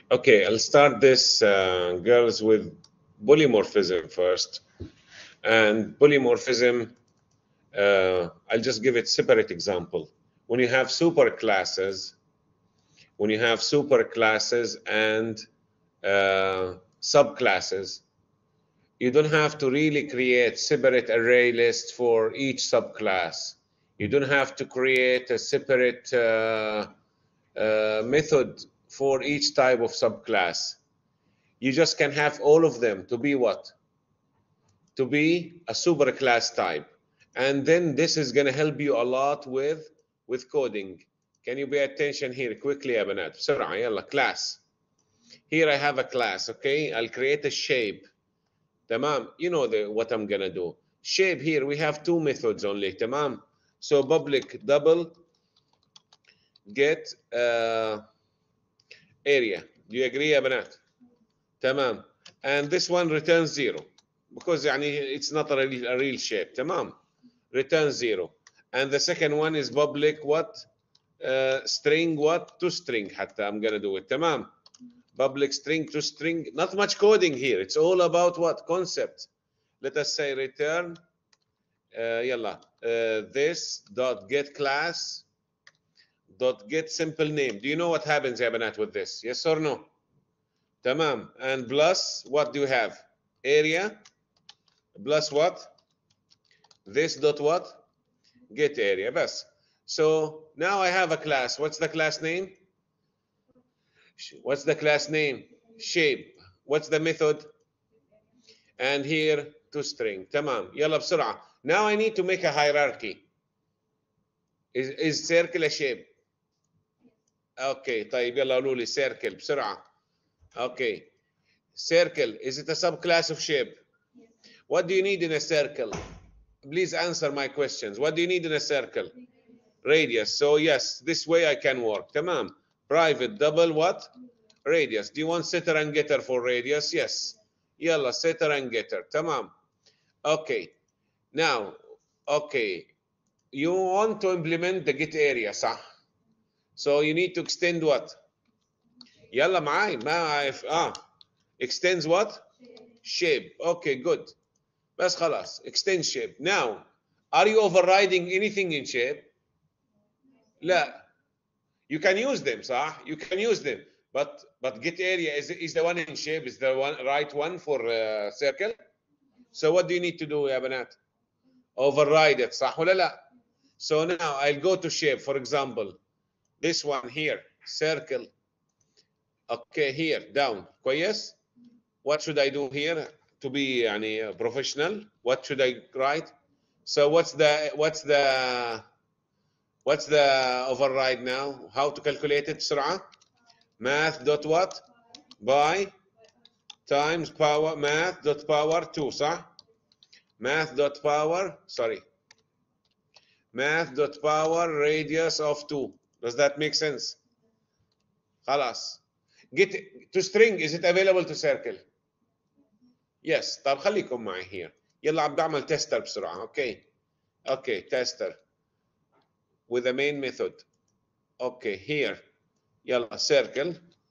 Okay, I'll start this, girls, with polymorphism first. And polymorphism, I'll just give it separate example. When you have superclasses, and subclasses, you don't have to really create separate array lists for each subclass. You don't have to create a separate method for each type of subclass. You just can have all of them to be what? To be a superclass type. And then this is going to help you a lot with coding. Can you pay attention here quickly يا بنات بسرعة يلا class. Here I have a class, okay? I'll create a shape. تمام. You know what I'm going to do. Shape here we have two methods only. تمام. So public double get area. Do you agree يا بنات؟ تمام. And this one returns 0 because يعني it's not a real shape. تمام. Return 0. And the second one is public what? String what? To string حتى I'm gonna do it. تمام. Public string to string. Not much coding here. It's all about what? Concept. Let us say return يلا this dot get class dot get simple name. Do you know what happens يا بنات with this? Yes or no? تمام. And plus what do you have? Area plus what? This dot what? Get area بس. So now I have a class. What's the class name? What's the class name? Shape. What's the method? And here to string. تمام. يلا بسرعة. Now I need to make a hierarchy. Is circle a shape? Okay. طيب يلا قولوا لي circle بسرعة. Okay. Circle. Is it a subclass of shape? What do you need in a circle? Please answer my questions. What do you need in a circle? Radius. So yes, this way I can work. تمام. Private double what? Radius. Do you want setter and getter for radius? Yes. يلا setter and getter. تمام. Okay. Now, okay. You want to implement the get area صح? So you need to extend what? يلا معاي ما أعرف extends what? Shape. Okay, good. بس خلاص. Extend shape. Now, are you overriding anything in shape? لا. You can use them, صح? You can use them. But get area is the one in shape, is the one right one for circle. So what do you need to do يا بنات? Override it, صح ولا لا? So now I'll go to shape, for example. This one here, circle. Okay, here, down. كويس? What should I do here to be يعني professional? What should I write? So what's the override now? How to calculate it بسرعة? Math dot what? By times power math dot power 2 صح؟ Math dot power math dot power radius of 2. Does that make sense? خلاص. Get to string, is it available to circle? Yes. طب خليكم معي here. يلا عم بعمل tester بسرعة. Okay, tester with the main method. Okay, here. يلا circle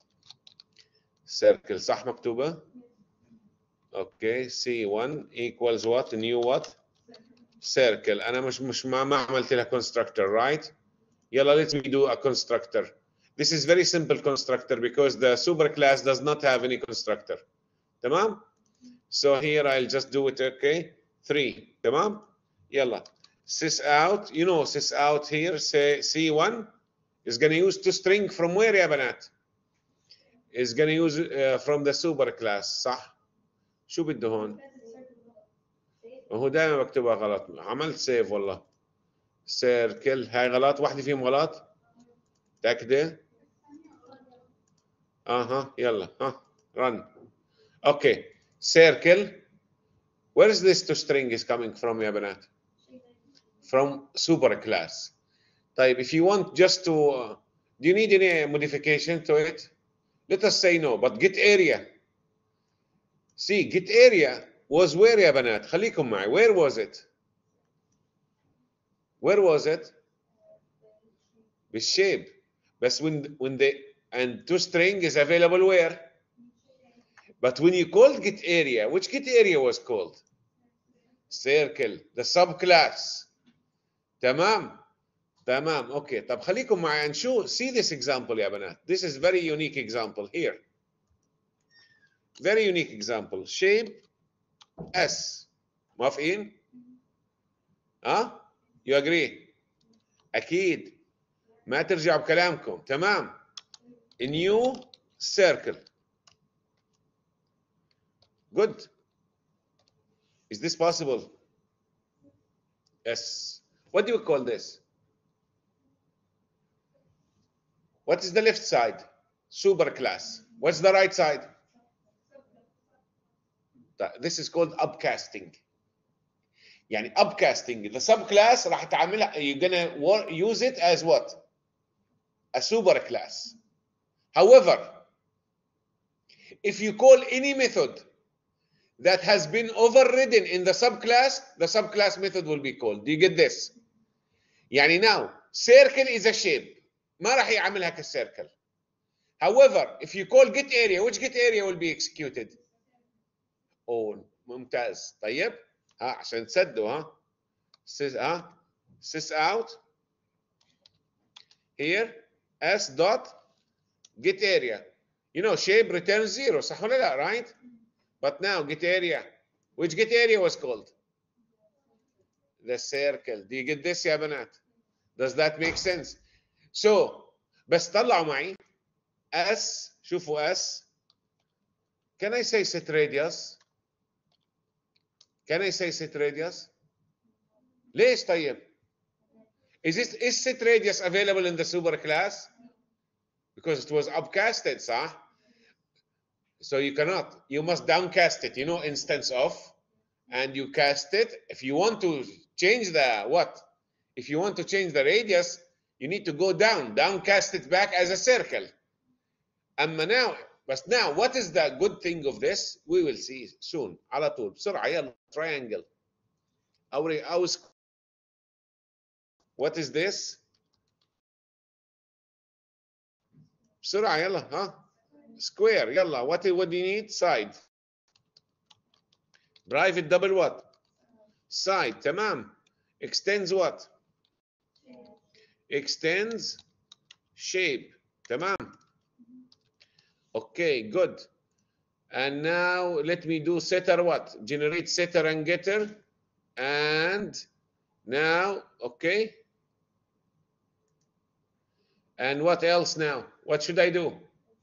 صح مكتوبة؟ Okay, C1 equals what? New what? Circle. أنا مش ما عملت لها constructor, right? يلا let me do a constructor. This is very simple constructor because the superclass does not have any constructor. تمام? So here I'll just do it, okay? 3. تمام? يلا. Sys out, you know sys out here, say C1 is going to use toString from where يا بنات؟ Is going to use from the superclass, صح؟ شو بده هون؟ هو دائما بكتبها غلط. عملت سيف والله. سيركل هاي غلط. واحدة فيهم غلط. متأكدة؟ يلا run. Okay. Circle. Where is this toString is coming from يا بنات? From superclass. طيب if you want just to do you need any modification to it? Let us say no, but get area. See, get area was where يا بنات؟ خليكم معي. Where was it? Where was it? بالشيب. بس when and toString is available where? But when you called getArea, which getArea was called? Circle, the subclass. تمام. تمام. اوكي. طب خليكم معي نشوف. See this example يا بنات. This is very unique example here. Very unique example. Shape S. موافقين؟ ها؟ You agree؟ أكيد. ما ترجعوا بكلامكم. تمام. A new circle. Good. Is this possible? Yes. What do you call this? What is the left side? Superclass. What's the right side? This is called upcasting. يعني upcasting. The subclass راح تعملها. You're gonna use it as what? A superclass. However, if you call any method that has been overridden in the subclass method will be called. Do you get this? يعني now circle is a shape. ما راح يعملها كالcircle. However, if you call getArea, which getArea will be executed? Oh, ممتاز. طيب ها عشان تسدوا ها sys out here s dot getArea. You know shape returns 0 صح ولا لا, right? But now getArea, which getArea was called? The circle. Do you get this يا بنات? Does that make sense? So بس طلعوا معي S. شوفوا S. Can I say set radius? Can I say set radius? ليش طيب? Is set radius available in the superclass? Because it was upcasted, صح? So you cannot. You must downcast it. You know, instance of, and you cast it. If you want to change the what? If you want to change the radius, you need to go down, downcast it back as a circle. أما now, but now, what is the good thing of this? We will see soon. على طول بسرعة يلا triangle. What is this? بسرعة يلا ها. Square يلا. What do you need? Side. Private double what? Side. تمام. Extends what? Extends shape. تمام. Okay, good. And now let me do setter what? Generate setter and getter. And now, okay. And what else now? What should I do?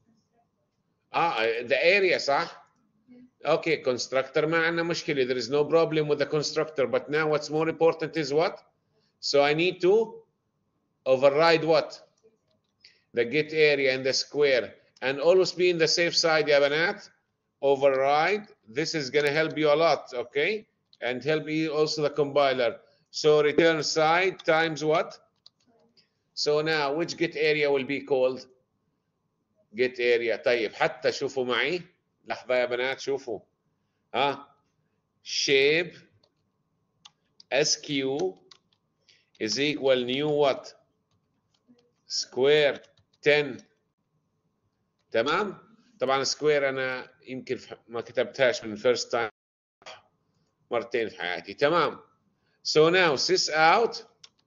The area, صح? Okay, constructor ما عندنا مشكلة. There is no problem with the constructor. But now what's more important is what? So I need to override what? The get area and the square. And always be in the safe side, يا بنات. Override. This is going to help you a lot, okay? And help you also the compiler. So return side times what? So now which get area will be called? Get area. طيب حتى شوفوا معي. لحظة يا بنات شوفوا. Shape SQ is equal new what? Square 10. تمام؟ طبعا سكوير انا يمكن ما كتبتهاش من first time مرتين في حياتي. تمام. So now sys out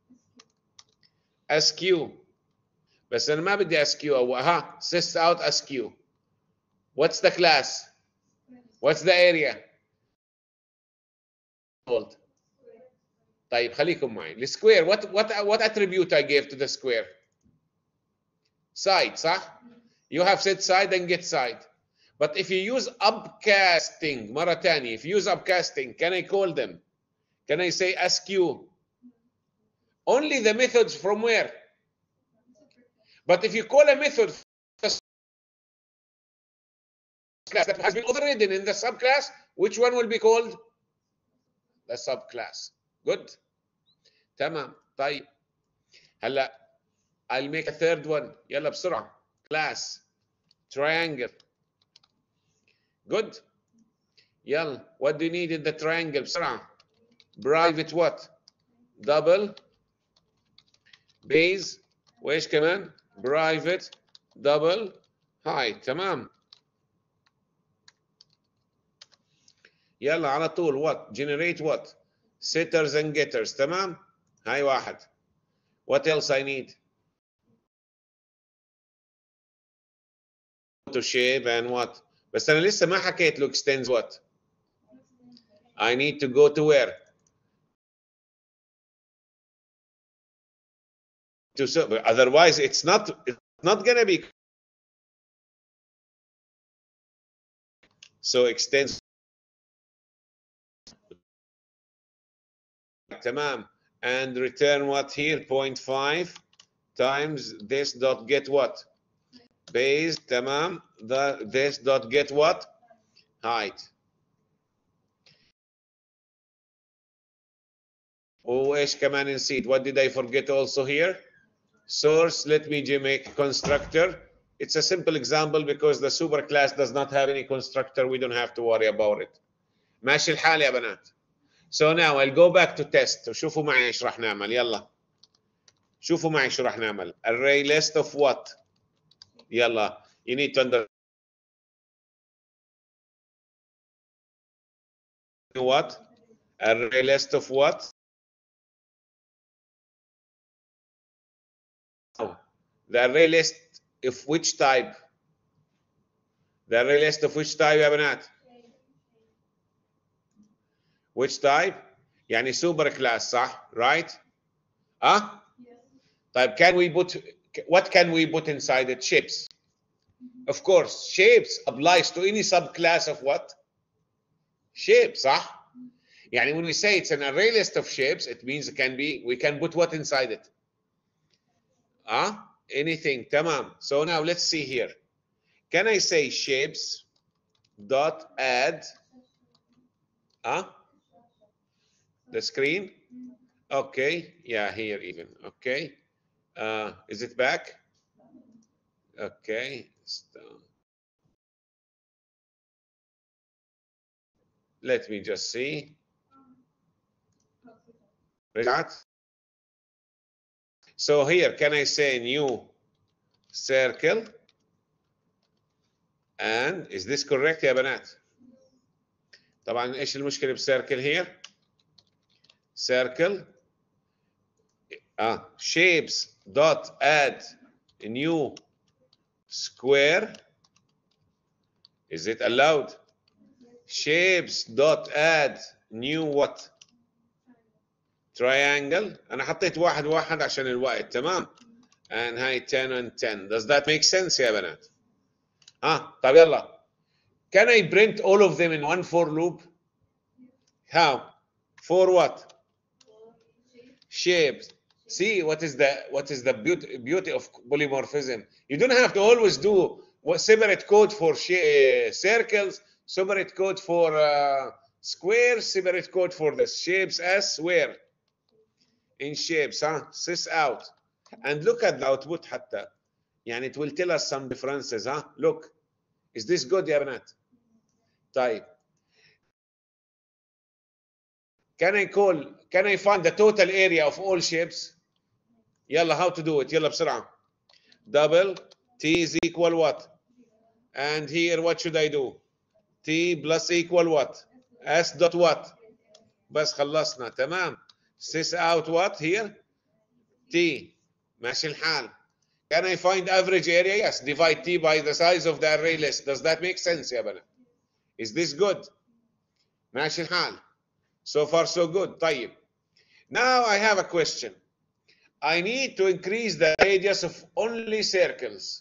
SQ. بس انا ما بدي SQ او sys out SQ. What's the class? What's the area? طيب خليكم معي. السكوير what attribute I gave to the square? Side, صح? You have set side and get side. But if you use upcasting, مرة تانية, if you use upcasting, can I call them? Can I say SQ? Only the methods from where? But if you call a method that has been overridden in the subclass, which one will be called? The subclass. Good? تمام. طيب. هلا I'll make a third one. يلا بسرعة. Class. Triangle. Good? يلا. What do you need in the triangle? بسرعة. Private what? Double. Base. وإيش كمان? Private. Double. هاي تمام. يلا على طول what generate what setters and getters. تمام. هاي واحد. what else I need to shape and what. بس انا لسه ما حكيت له extends what. I need to go to where to otherwise it's not gonna be. So extends. تمام. And return what here 0.5 times this dot get what base. تمام. This dot get what height. وايش كمان نسيت. What did I forget also here? Source. Let me make constructor. It's a simple example because the super class does not have any constructor. We don't have to worry about it. ماشي الحال يا بنات. So now I'll go back to test. وشوفوا معي ايش راح نعمل. يلا شوفوا معي شو راح نعمل. Array list of what. يلا you need to understand what. Array list of what. The array list of which type. The array list of which type يا بنات. Which type يعني super class صح right. طيب can we put what can we put inside it? Shapes. Of course shapes applies to any subclass of what. Shapes صح. يعني when we say it's an array list of shapes it means it can be we can put what inside it. Anything. تمام. So now let's see here. Can I say shapes dot add the screen. Okay, yeah, here even. Okay, is it back? Okay, let me just see. So here, can I say new circle? And is this correct يا بنات؟ طبعا ايش المشكلة بسيركل here؟ circle shapes dot add a new square. Is it allowed? Shapes dot add new what? Triangle. انا حطيت واحد واحد عشان الوقت. تمام. and هاي 10 and 10. Does that make sense يا بنات؟ طيب يلا. Can I print all of them in one for loop? How? For what? Shapes. See what is the beauty of polymorphism. You don't have to always do separate code for circles, separate code for squares, separate code for the shapes as where? In shapes. Sys out. And look at the output حتى. يعني it will tell us some differences. Look. Is this good يا بنات؟ طيب. Can I find the total area of all shapes? يلا how to do it. يلا بسرعة. Double t is equal what? And here what should I do? t plus equal what? s dot what? بس خلصنا. تمام. sys out what here? t. ماشي الحال. Can I find average area? Yes. Divide t by the size of the array list. Does that make sense يا بنات? Is this good? ماشي الحال. So far so good. طيب. Now I have a question. I need to increase the radius of only circles.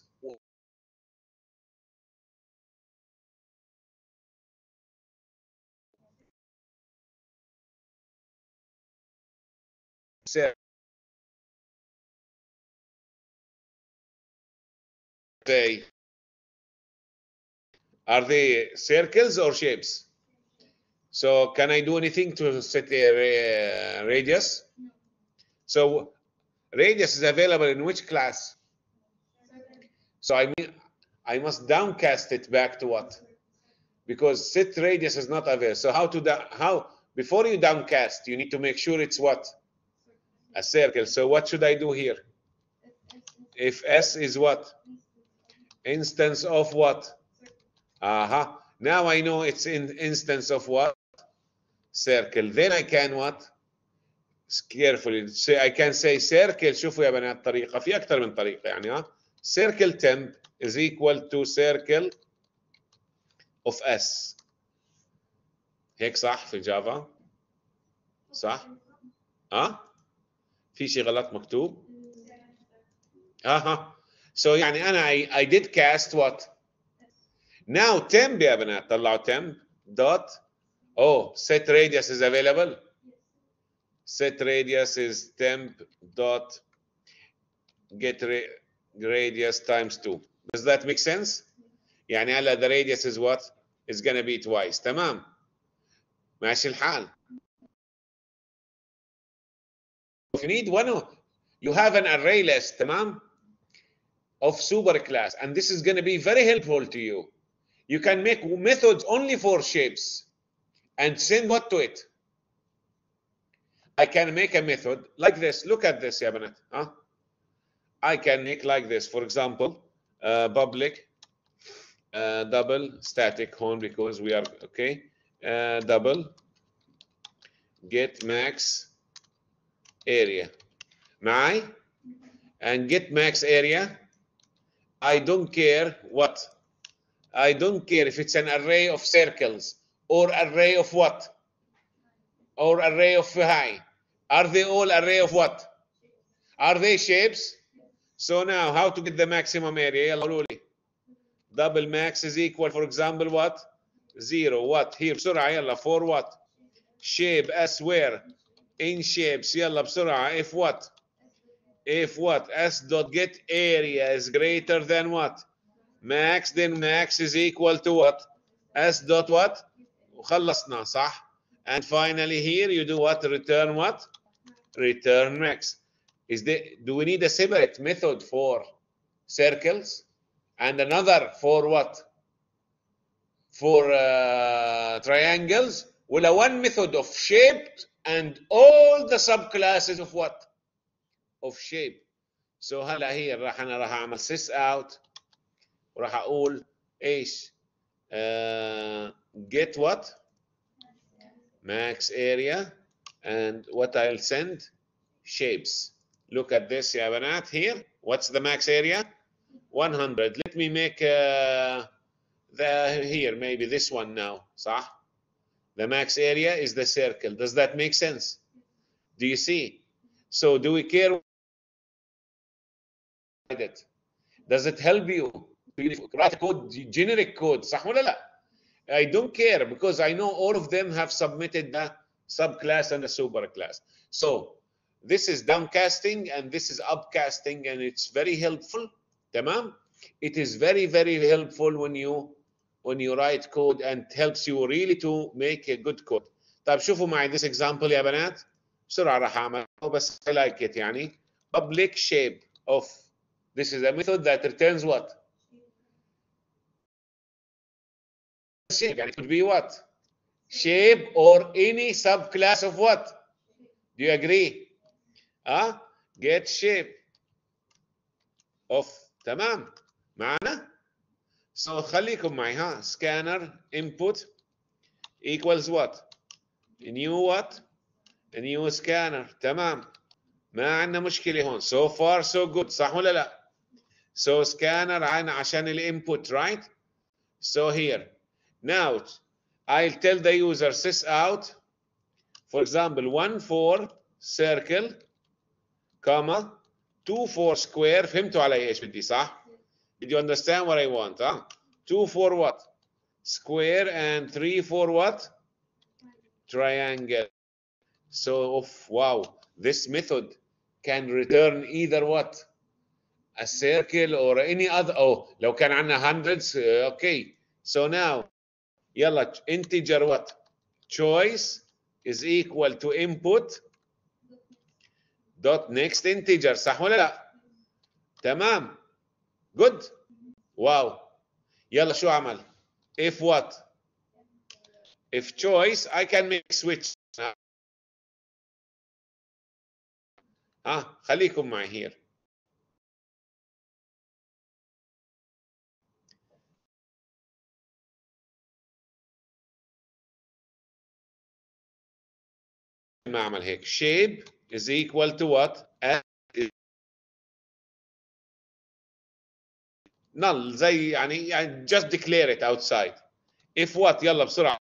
Are they circles or shapes? So can I do anything to set a radius? So radius is available in which class? So I mean I must downcast it back to what? Because set radius is not available. So how before you downcast you need to make sure it's what? A circle. So what should I do here? If S is what? Instance of what? Now I know it's in instance of what? Circle. Then I can what? Carefully say, I can say circle. شوفوا يا بنات طريقة في أكثر من طريقة يعني circle temp is equal to circle of s. هيك صح في الجافا؟ صح؟ في شيء غلط مكتوب؟ So يعني أنا I did cast what? Now temp يا بنات طلعوا temp dot set radius is available. Set radius is temp dot get radius times 2. Does that make sense? يعني هلا the radius is what? It's gonna be twice. تمام. ماشي الحال. If you need one, you have an array list, تمام? Of super class, and this is gonna be very helpful to you. You can make methods only for shapes and send what to it. I can make a method like this. Look at this, يا بنات. I can make like this. For example, public double static home because we are okay. Double get max area. معي? And get max area. I don't care what. I don't care if it's an array of circles or array of what? Or array of high. Are they all array of what? Are they shapes? So now, how to get the maximum area? يلا قولوا لي. Double max is equal, for example, what? 0. What? Here بسرعة يلا. For what? Shape S where? In shapes. يلا بسرعة. If what? If what? S dot get area is greater than what? Max, then max is equal to what? S dot what? وخلصنا صح? And finally here you do what? Return what? Return max. Do we need a separate method for circles and another for what? For triangles? Well, one method of shape and all the subclasses of what? Of shape. So هلا هي أنا راح أعمل sys out وراح أقول إيش؟ Get what? Max area, and what I'll send? Shapes. Look at this يا بنات here. What's the max area? 100. Let me make here maybe this one now. صح? The max area is the circle. Does that make sense? Do you see? So do we care? Does it help you to write code, generic code? صح ولا لا? I don't care because I know all of them have submitted the subclass and the superclass. So this is downcasting and this is upcasting, and it's very helpful. تمام? It is very, very helpful when you write code, and helps you really to make a good code. طيب شوفوا معي this example يا بنات. بسرعة راح أعمله بس I like it يعني. Public shape of. This is a method that returns what? Shape. And it could be what? Shape or any subclass of what? Do you agree? Get shape of. تمام معنا. So خليكم معي scanner input equals what? A new what? A new scanner. تمام ما عندنا مشكلة هون. So far so good. صح ولا لا؟ So scanner عشان الانبوت right? So here now I'll tell the user sys out, for example 1 for circle comma 2 for square. فهمتوا علي ايش بدي صح؟ Did you understand what I want? 2 for what? Square, and 3 for what? Triangle. So wow, this method can return either what? A circle or any other. لو كان عندنا hundreds. Okay. So now يلا integer what? Choice is equal to input dot next integer. صح ولا لا؟ تمام. Good. واو. يلا شو عمل؟ If what? If choice, I can make switch. خليكم معي here. ما اعمل هيك shape is equal to what null زي يعني just declare it outside if what يلا بسرعة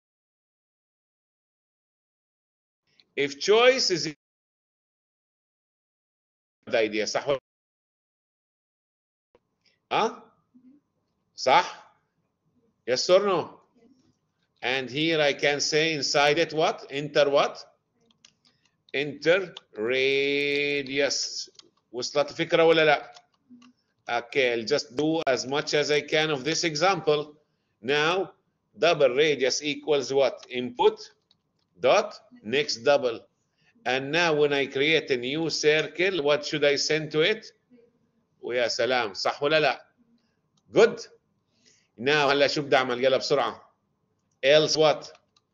if choice is the idea صح ولا صح yes or no and here I can say inside it what enter radius وصلت الفكرة ولا لا okay I'll just do as much as I can of this example now double radius equals what input dot next double and now when I create a new circle what should I send to it ويا سلام صح ولا لا good now هلا شو بدي اعمل يلا بسرعه else what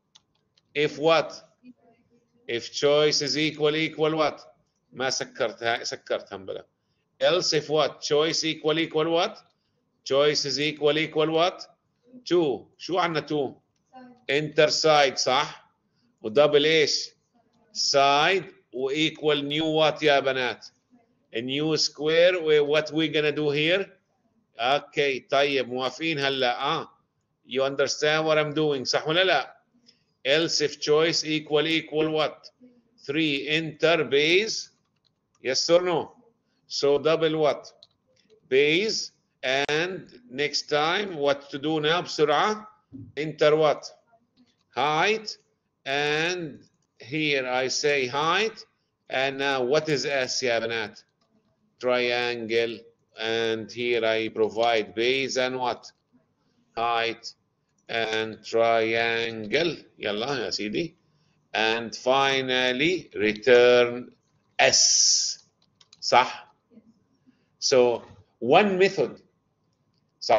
if choice is equal what ما سكرتها بلا else if what choice equal what choice is equal what 2 شو عندنا 2 enter side صح ودبل ايش side وايكوال new what يا بنات a new square what we gonna do here اوكي طيب موافقين هلا you understand what I'm doing صح ولا لا else if choice equal what 3 enter base yes or no so double what base and next time what to do now بسرعة enter what height and here I say height and now what is S يا بنات triangle and here I provide base and what height and triangle يلا يا سيدي and finally return S صح so one method صح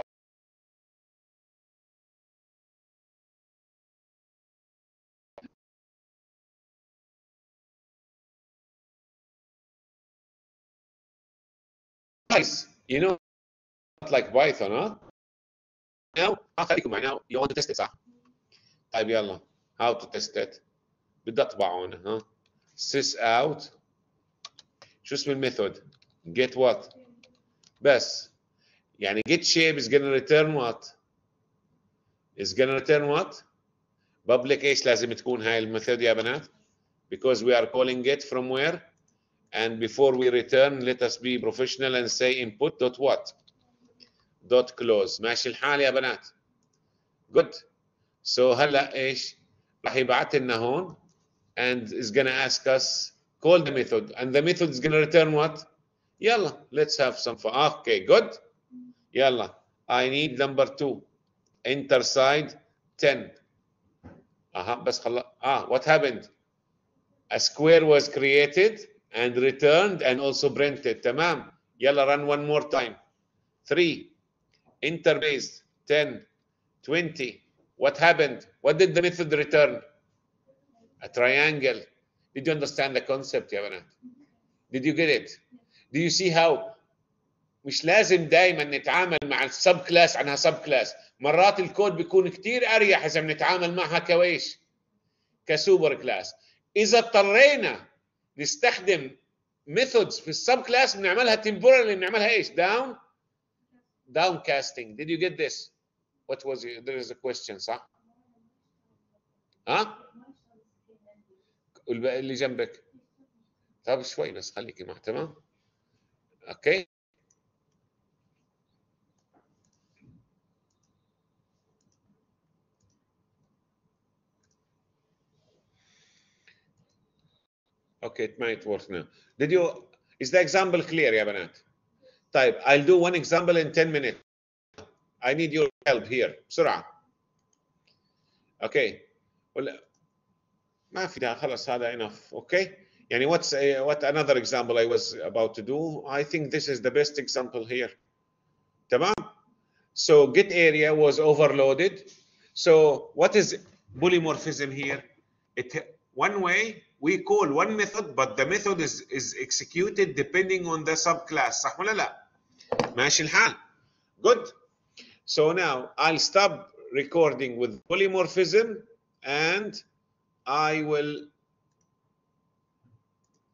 nice you know like Python now خليكم معنا you want to test it صح طيب يلا how to test it بدي اطبعه هنا sys out شو اسم الميثود get what بس يعني get shape is gonna return what is gonna return what public ايش لازم تكون هاي الميثود يا بنات because we are calling it from where and before we return let us be professional and say input dot what dot close ماشي الحال يا بنات good so هلا ايش راح يبعث لنا هون and is gonna ask us call the method and the method is gonna return what يلا let's have some fun okay good يلا I need number 2 enter side 10 بس what happened a square was created and returned and also printed تمام يلا run one more time 3 enter base 10 20 what happened what did the method return a triangle did you understand the concept يا بنات did you get it do you see how مش لازم دائما نتعامل مع السب كلاس عنها سب كلاس مرات الكود بيكون كتير اريح اذا بنتعامل معها كويش كسوبر كلاس اذا اضطرينا نستخدم methods في السب كلاس بنعملها temporarily بنعملها ايش down casting did you get this what was it? There is a question صح اللي جنبك طب شوي بس خليكي مع تمام اوكي okay it might work now did you is the example clear يا بنات طيب I'll do one example in 10 minutes I need your help here بسرعة اوكي ولا ما في داعي خلص هذا enough اوكي يعني what another example I was about to do I think this is the best example here تمام so get area was overloaded so what is polymorphism here one way we call one method but the method is executed depending on the subclass صح ولا لا ماشي الحال good so now I'll stop recording with polymorphism and I will